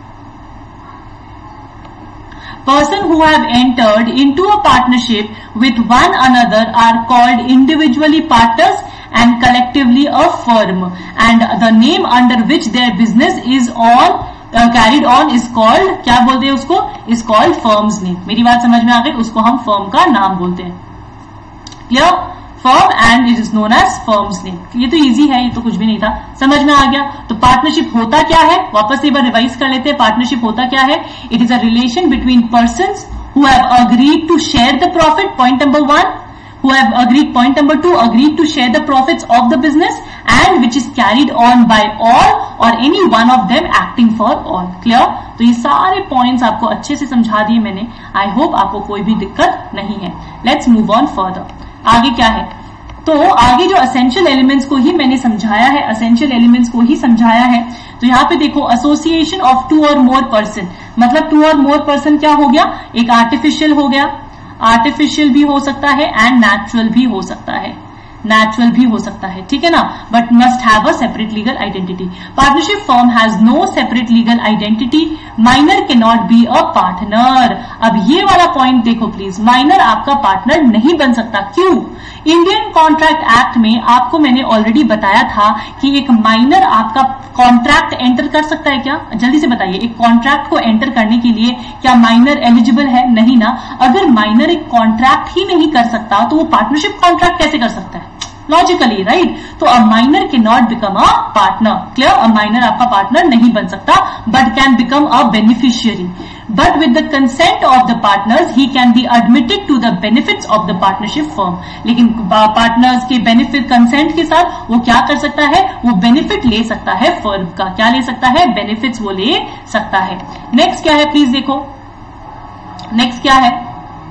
person who have entered into a partnership with one another are called individually partners and collectively a firm, and the name under which their business is on carried on is called, क्या बोलते हैं उसको, is called firms name. मेरी बात समझ में आ गई, उसको हम फर्म का नाम बोलते हैं। Clear, firm and it is known as firm's name. ये तो इजी है, ये तो कुछ भी नहीं था, समझ में आ गया। तो पार्टनरशिप होता क्या है, वापस से एक बार रिवाइज कर लेते हैं। पार्टनरशिप होता क्या है, it is a relation between persons who have agreed to share the profit, point number one, who have agreed, point number two, agreed to share the profits of the business and which is carried on by all or any one of them acting for all. Clear? तो ये सारे points आपको अच्छे से समझा दिए मैंने। I hope आपको कोई भी दिक्कत नहीं है। Let's move on further. आगे क्या है, तो आगे जो essential elements को ही मैंने समझाया है, essential elements को ही समझाया है। तो यहाँ पे देखो, association of two or more person, मतलब two or more person क्या हो गया, एक artificial हो गया, आर्टिफिशियल भी हो सकता है एंड नेचुरल भी हो सकता है, नेचुरल भी हो सकता है, ठीक है ना, but must have a separate legal identity. Partnership firm has no separate legal identity, minor can not be a partner. अब ये वाला पॉइंट देखो प्लीज, माइनर आपका पार्टनर नहीं बन सकता। क्यों? इंडियन कॉन्ट्रैक्ट एक्ट में आपको मैंने ऑलरेडी बताया था कि एक माइनर आपका कॉन्ट्रैक्ट एंटर कर सकता है क्या, जल्दी से बताइए, एक कॉन्ट्रैक्ट को एंटर करने के लिए क्या माइनर एलिजिबल है? नहीं ना। अगर माइनर एक कॉन्ट्रैक्ट ही नहीं कर सकता तो वो पार्टनरशिप कॉन्ट्रैक्ट कैसे कर सकता है? Logically, right? तो a minor can not become a partner. Clear? A minor आपका पार्टनर नहीं बन सकता, but can become a beneficiary. But with the consent of the partners, he can be admitted to the benefits of the partnership firm. लेकिन partners के benefit consent के साथ वो क्या कर सकता है, वो बेनिफिट ले सकता है फर्म का। क्या ले सकता है? बेनिफिट्स वो ले सकता है। नेक्स्ट क्या है प्लीज देखो, नेक्स्ट क्या है,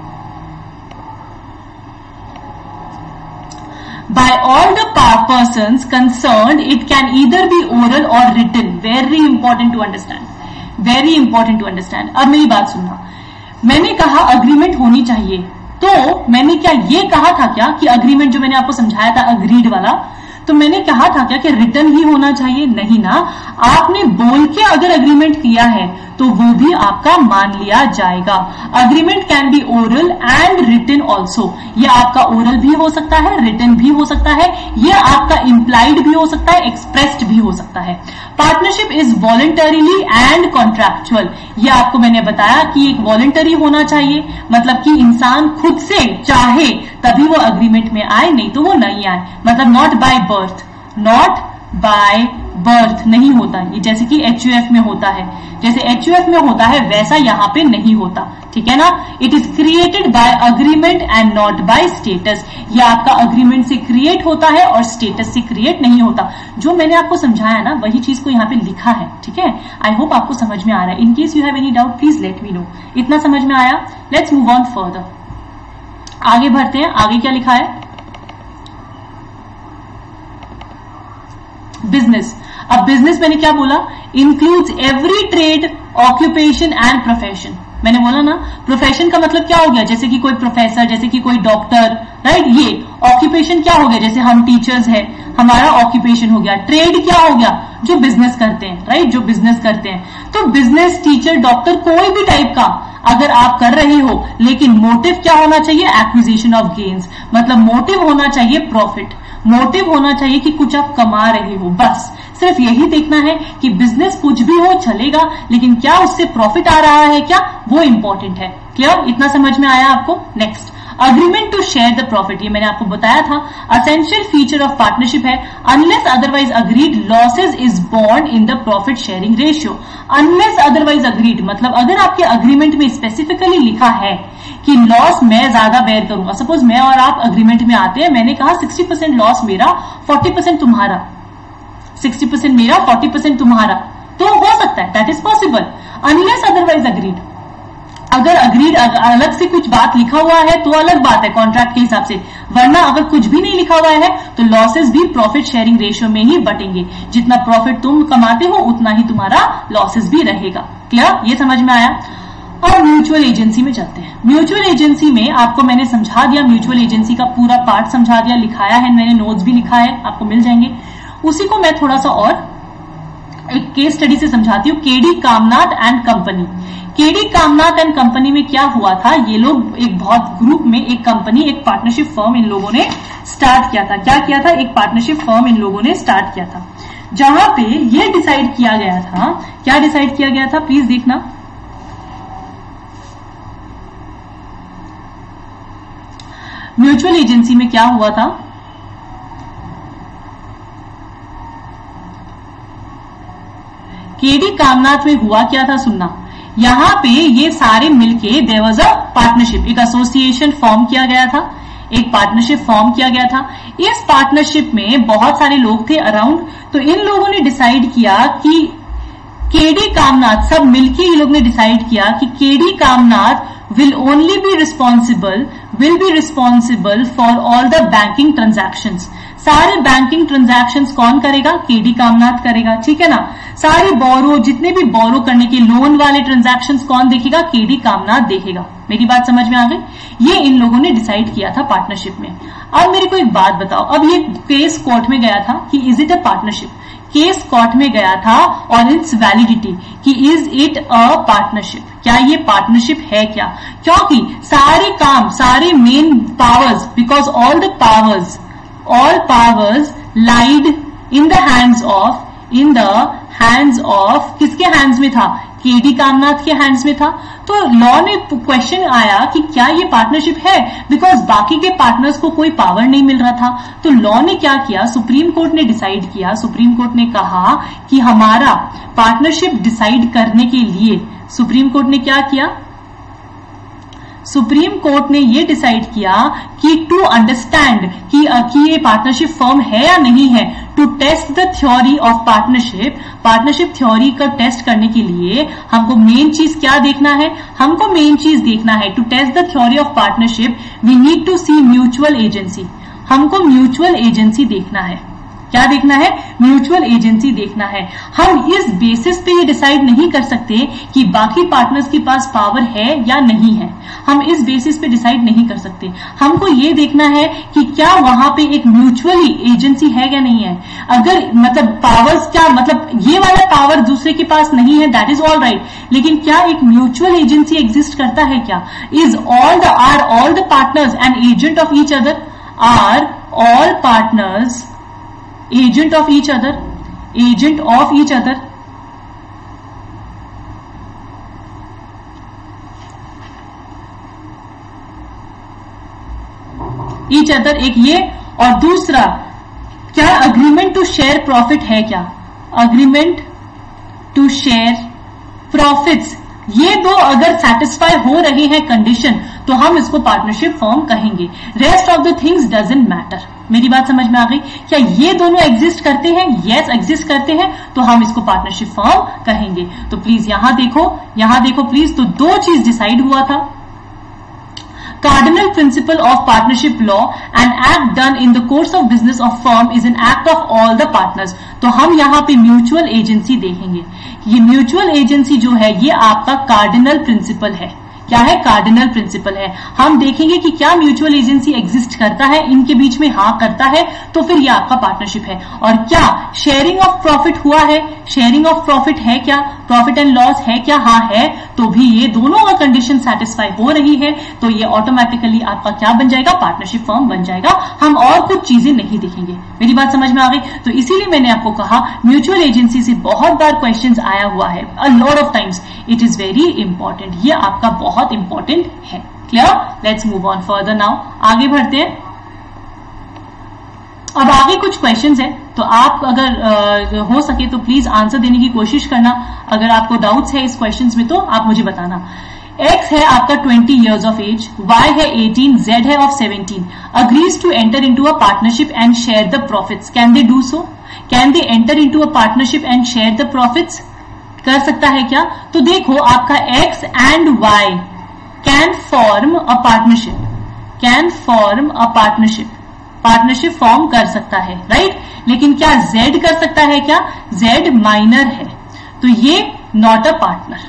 by all the persons concerned it can either be oral or written. Very important to understand, very important to understand. अब मेरी बात सुनना, मैंने कहा अग्रीमेंट होनी चाहिए, तो मैंने क्या ये कहा था क्या कि अग्रीमेंट जो मैंने आपको समझाया था अग्रीड वाला, तो मैंने कहा था क्या कि रिटन ही होना चाहिए? नहीं ना। आपने बोल के अगर अग्रीमेंट किया है तो वो भी आपका मान लिया जाएगा। Agreement can be oral and written also. ये आपका ओरल भी हो सकता है, रिटन भी हो सकता है, ये आपका इंप्लाइड भी हो सकता है, एक्सप्रेस्ड भी हो सकता है। Partnership is voluntarily and contractual. ये आपको मैंने बताया कि एक वॉलंटरी होना चाहिए, मतलब कि इंसान खुद से चाहे तभी वो अग्रीमेंट में आए, नहीं तो वो नहीं आए। मतलब not by birth, not by birth नहीं होता ये, जैसे कि एचयूएफ में होता है, जैसे एचयूएफ में होता है वैसा यहां पे नहीं होता, ठीक है ना। It is created by agreement and not by status. ये आपका अग्रीमेंट से क्रिएट होता है और स्टेटस से क्रिएट नहीं होता। जो मैंने आपको समझाया ना वही चीज को यहाँ पे लिखा है, ठीक है। आई होप आपको समझ में आ रहा है। In case you have any doubt please let me know. इतना समझ में आया? लेट्स मूव ऑन फर्दर, आगे बढ़ते हैं। आगे क्या लिखा है? बिजनेस। अब बिजनेस मैंने क्या बोला? Includes every trade, occupation and profession. मैंने बोला ना प्रोफेशन का मतलब क्या हो गया, जैसे कि कोई प्रोफेसर, जैसे कि कोई डॉक्टर, राइट। ये ऑक्यूपेशन क्या हो गया, जैसे हम टीचर्स हैं, हमारा ऑक्यूपेशन हो गया। ट्रेड क्या हो गया, जो बिजनेस करते हैं, राइट, जो बिजनेस करते हैं। तो बिजनेस, टीचर, डॉक्टर, कोई भी टाइप का अगर आप कर रहे हो, लेकिन मोटिव क्या होना चाहिए? Acquisition of gains. मतलब मोटिव होना चाहिए प्रॉफिट, मोटिव होना चाहिए कि कुछ आप कमा रहे हो। बस सिर्फ यही देखना है कि बिजनेस कुछ भी हो चलेगा, लेकिन क्या उससे प्रॉफिट आ रहा है क्या, वो इंपॉर्टेंट है। क्लियर? इतना समझ में आया आपको? Next, agreement to share the profit. ये मैंने आपको बताया था असेंशियल फीचर ऑफ पार्टनरशिप है। Unless otherwise agreed losses is borne in the profit sharing ratio. Unless otherwise agreed मतलब अगर आपके अग्रीमेंट में स्पेसिफिकली लिखा है कि लॉस मैं ज्यादा बेयर करूंगा, सपोज मैं और आप अग्रीमेंट में आते हैं, मैंने कहा सिक्सटी परसेंट लॉस मेरा, फोर्टी परसेंट तुम्हारा, सिक्सटी परसेंट मेरा, फोर्टी परसेंट तुम्हारा, तो हो सकता है, that is possible. Unless otherwise agreed, अगर अग्रीड अलग से कुछ बात लिखा हुआ है तो अलग बात है कॉन्ट्रैक्ट के हिसाब से, वरना अगर कुछ भी नहीं लिखा हुआ है तो लॉसेस भी प्रॉफिट शेयरिंग रेशियो में ही बटेंगे। जितना प्रॉफिट तुम कमाते हो उतना ही तुम्हारा लॉसेस भी रहेगा। क्लियर? ये समझ में आया? और म्यूचुअल एजेंसी में चलते हैं। म्यूचुअल एजेंसी में आपको मैंने समझा दिया, म्यूचुअल एजेंसी का पूरा पार्ट समझा दिया, लिखाया है, मैंने नोट्स भी लिखा है, आपको मिल जाएंगे। उसी को मैं थोड़ा सा और एक केस स्टडी से समझाती हूँ। KD Kamnath and company. KD Kamnath and company में क्या हुआ था, ये लोग एक बहुत ग्रुप में एक कंपनी, एक पार्टनरशिप फर्म इन लोगों ने स्टार्ट किया था। क्या किया था? एक पार्टनरशिप फर्म इन लोगों ने स्टार्ट किया था। जहां पे ये डिसाइड किया गया था, क्या डिसाइड किया गया था प्लीज देखना, म्यूचुअल एजेंसी में क्या हुआ था, केडी कामनाथ में हुआ क्या था सुनना, यहां पे ये सारे मिलके देयर वाज अ पार्टनरशिप, एक एसोसिएशन फॉर्म किया गया था, एक पार्टनरशिप फॉर्म किया गया था। इस पार्टनरशिप में बहुत सारे लोग थे अराउंड, तो इन लोगों ने डिसाइड किया कि केडी कामनाथ, सब मिलके ये लोग ने डिसाइड किया कि KD Kamnath will only be responsible will be responsible for all the banking transactions। सारे बैंकिंग ट्रांजैक्शंस कौन करेगा, केडी कामनाथ करेगा, ठीक है ना। सारे बोरो, जितने भी बोरो करने के लोन वाले ट्रांजैक्शंस कौन देखेगा, केडी कामनाथ देखेगा। मेरी बात समझ में आ गई, ये इन लोगों ने डिसाइड किया था पार्टनरशिप में। अब मेरे को एक बात बताओ, अब ये केस कोर्ट में गया था कि is it a partnership, case court में गया था और इट्स वैलिडिटी कि इज इट अ पार्टनरशिप, क्या ये पार्टनरशिप है क्या, क्योंकि सारे काम, सारे main powers, because all the powers all powers lied in the hands of in the hands of किसके हैंड्स में था, केडी कामनाथ के हैंड्स में था। तो लॉ ने क्वेश्चन आया कि क्या ये पार्टनरशिप है, बिकॉज बाकी के पार्टनर्स को कोई पावर नहीं मिल रहा था। तो लॉ ने क्या किया, सुप्रीम कोर्ट ने डिसाइड किया, सुप्रीम कोर्ट ने कहा कि हमारा पार्टनरशिप डिसाइड करने के लिए सुप्रीम कोर्ट ने क्या किया, सुप्रीम कोर्ट ने ये डिसाइड किया कि टू अंडरस्टैंड कि, कि ये पार्टनरशिप फर्म है या नहीं है, to test the theory of partnership, partnership theory का टेस्ट करने के लिए हमको मेन चीज क्या देखना है, हमको मेन चीज देखना है to test the theory of partnership we need to see mutual agency, हमको म्यूचुअल एजेंसी देखना है। क्या देखना है, म्यूचुअल एजेंसी देखना है। हम इस बेसिस पे ये डिसाइड नहीं कर सकते कि बाकी पार्टनर्स के पास पावर है या नहीं है, हम इस बेसिस पे डिसाइड नहीं कर सकते। हमको ये देखना है कि क्या वहां पे एक म्यूचुअली एजेंसी है या नहीं है। अगर मतलब पावर्स क्या मतलब ये वाला पावर दूसरे के पास नहीं है, दैट इज ऑल राइट, लेकिन क्या एक म्यूचुअल एजेंसी एग्जिस्ट करता है क्या, is all the are all the partners and agent of each other, are all partners agent of each other, agent of each other, each other एक ये, और दूसरा क्या अग्रीमेंट टू शेयर प्रॉफिट है क्या, अग्रीमेंट टू शेयर प्रॉफिट्स, ये दो अगर सेटिस्फाई हो रहे हैं कंडीशन तो हम इसको पार्टनरशिप फॉर्म कहेंगे। Rest of the things doesn't matter. मेरी बात समझ में आ गई, क्या ये दोनों एग्जिस्ट करते हैं, यस एग्जिस्ट करते हैं, तो हम इसको पार्टनरशिप फॉर्म कहेंगे। तो प्लीज यहां देखो, यहां देखो प्लीज, तो दो चीज डिसाइड हुआ था, cardinal principle of partnership law, an act done in the course of business of firm is an act of all the partners। तो हम यहाँ पे म्यूचुअल एजेंसी देखेंगे, ये म्यूचुअल एजेंसी जो है ये आपका कार्डिनल प्रिंसिपल है। क्या है, कार्डिनल प्रिंसिपल है। हम देखेंगे कि क्या म्यूचुअल एजेंसी एग्जिस्ट करता है इनके बीच में, हाँ करता है, तो फिर ये आपका पार्टनरशिप है। और क्या शेयरिंग ऑफ प्रॉफिट हुआ है, शेयरिंग ऑफ प्रॉफिट है क्या, प्रॉफिट एंड लॉस है क्या, हाँ है, तो भी ये दोनों का कंडीशन सेटिस्फाई हो रही है, तो ये ऑटोमेटिकली आपका क्या बन जाएगा, पार्टनरशिप फॉर्म बन जाएगा। हम और कुछ चीजें नहीं देखेंगे। मेरी बात समझ में आ गई। तो इसीलिए मैंने आपको कहा म्यूचुअल एजेंसी से बहुत बार क्वेश्चन आया हुआ है, a lot of times, it is very important, ये आपका बहुत इंपॉर्टेंट है। Clear, let's move on further now, आगे बढ़ते हैं। अब आगे कुछ क्वेश्चंस हैं, तो आप अगर आ, हो सके तो प्लीज आंसर देने की कोशिश करना। अगर आपको डाउट्स है इस क्वेश्चंस में तो आप मुझे बताना। X है आपका twenty years of age, Y है एटीन, Z है of seventeen, agrees to enter into a partnership and share the profits. Can they do so, can they enter into a partnership and share the profits, कर सकता है क्या? तो देखो आपका X and Y can form a partnership, can form a partnership, partnership form कर सकता है, राइट right? लेकिन क्या Z कर सकता है क्या? Z माइनर है, तो ये नॉट अ पार्टनर,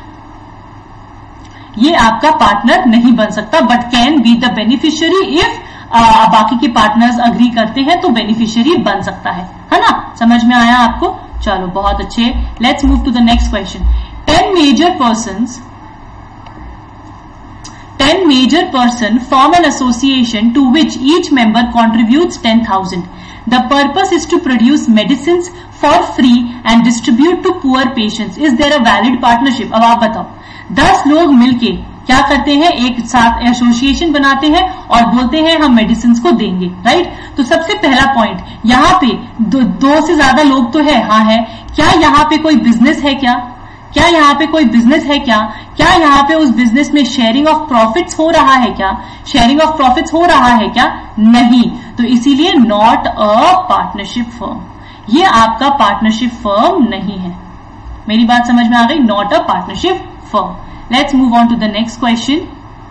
ये आपका पार्टनर नहीं बन सकता, but can be the beneficiary if बाकी के पार्टनर्स अग्री करते हैं तो बेनिफिशियरी बन सकता है, है ना? समझ में आया आपको? चलो बहुत अच्छे, let's move to the next question. Ten major persons When major person form an association to which each member contributes ten thousand, the purpose is to produce medicines for free and distribute to poor patients. Is there a valid partnership? अब आप बताओ, दस लोग मिलके क्या करते हैं, एक साथ एसोसिएशन बनाते हैं और बोलते हैं हम मेडिसिन को देंगे, राइट। तो सबसे पहला पॉइंट यहाँ पे दो, दो से ज्यादा लोग तो है, हाँ है। क्या यहाँ पे कोई बिजनेस है? क्या क्या यहाँ पे कोई बिजनेस है? क्या क्या यहाँ पे उस बिजनेस में शेयरिंग ऑफ प्रॉफिट्स हो रहा है? क्या शेयरिंग ऑफ प्रॉफिट्स हो रहा है? क्या नहीं। तो इसीलिए नॉट अ पार्टनरशिप फर्म, ये आपका पार्टनरशिप फर्म नहीं है। मेरी बात समझ में आ गई? Not a partnership firm. Let's move on to the next question.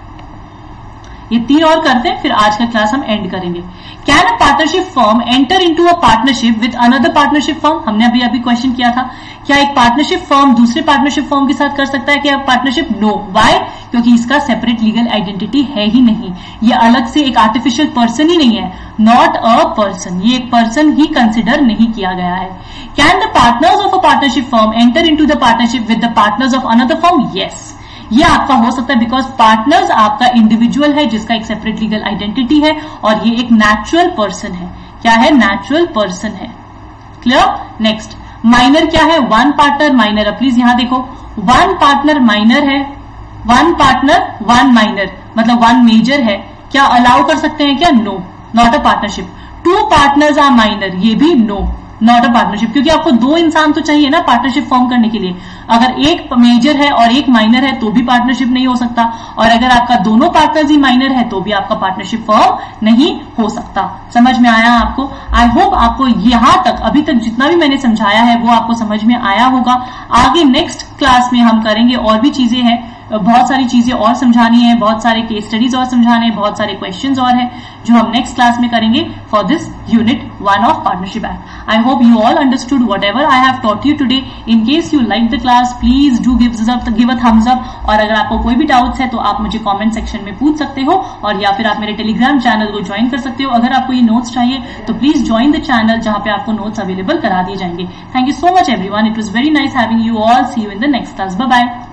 ये तीन और करते हैं, फिर आज का क्लास हम एंड करेंगे। Can a partnership firm enter into a partnership with another partnership firm? हमने अभी अभी क्वेश्चन किया था, क्या एक पार्टनरशिप फर्म दूसरे पार्टनरशिप फर्म के साथ कर सकता है क्या पार्टनरशिप? नो। व्हाई? क्योंकि इसका सेपरेट लीगल आइडेंटिटी है ही नहीं, ये अलग से एक आर्टिफिशियल पर्सन ही नहीं है, नॉट अ पर्सन, ये एक पर्सन ही कंसिडर नहीं किया गया है। Can the partners of a partnership firm enter into the partnership with the partners of another firm? Yes, ये आपका हो सकता है, बिकॉज पार्टनर्स आपका इंडिविजुअल है जिसका एक सेपरेट लीगल आइडेंटिटी है और ये एक नेचुरल पर्सन है। क्या है? नेचुरल पर्सन है। क्लियर? नेक्स्ट, माइनर क्या है? One partner minor. अब प्लीज यहां देखो, वन पार्टनर माइनर है, वन पार्टनर वन माइनर, मतलब वन मेजर है, क्या अलाउ कर सकते हैं क्या? No, not a partnership. Two partners are minor, ये भी नो, नॉट अ पार्टनरशिप, क्योंकि आपको दो इंसान तो चाहिए ना पार्टनरशिप फॉर्म करने के लिए। अगर एक मेजर है और एक माइनर है तो भी पार्टनरशिप नहीं हो सकता, और अगर आपका दोनों पार्टनर्स ही माइनर है तो भी आपका पार्टनरशिप फॉर्म नहीं हो सकता। समझ में आया आपको? आई होप आपको यहां तक, अभी तक जितना भी मैंने समझाया है वो आपको समझ में आया होगा। आगे नेक्स्ट क्लास में हम करेंगे, और भी चीजें हैं, बहुत सारी चीजें और समझानी है, बहुत सारे केस स्टडीज और समझाने हैं, बहुत सारे क्वेश्चंस और हैं जो हम नेक्स्ट क्लास में करेंगे for this unit one of partnership act. I hope you all understood whatever I have taught you today. In case you like the class, please do give a thumbs up, और अगर आपको कोई भी doubts है तो आप मुझे comment section में पूछ सकते हो, और या फिर आप मेरे टेलीग्राम चैनल को ज्वाइन कर सकते हो। अगर आपको ये नोट्स चाहिए तो प्लीज ज्वाइन द चैनल जहां पे आपको नोट्स अवेलेबल करा दिए जाएंगे। Thank you so much everyone, it was very nice having you all. See you in the next class, bye bye.